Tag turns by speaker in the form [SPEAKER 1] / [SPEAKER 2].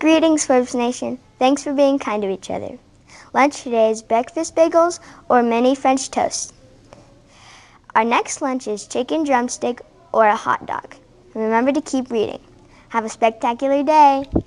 [SPEAKER 1] Greetings, Forbes Nation. Thanks for being kind to each other. Lunch today is breakfast bagels or mini French toast. Our next lunch is chicken drumstick or a hot dog. And remember to keep reading. Have a spectacular day.